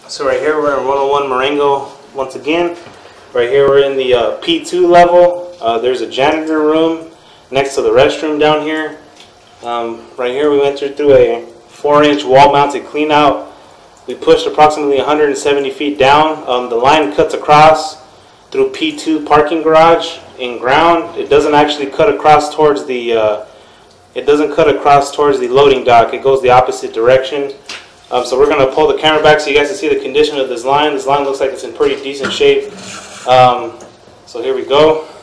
So right here we're in 101 Marengo once again. Right here we're in the P2 level. There's a janitor room next to the restroom down here. Right here we went through a 4-inch wall-mounted cleanout. We pushed approximately 170 feet down. The line cuts across through P2 parking garage in ground. It doesn't actually cut across towards the loading dock. It goes the opposite direction. So we're going to pull the camera back so you guys can see the condition of this line. This line looks like it's in pretty decent shape. So here we go.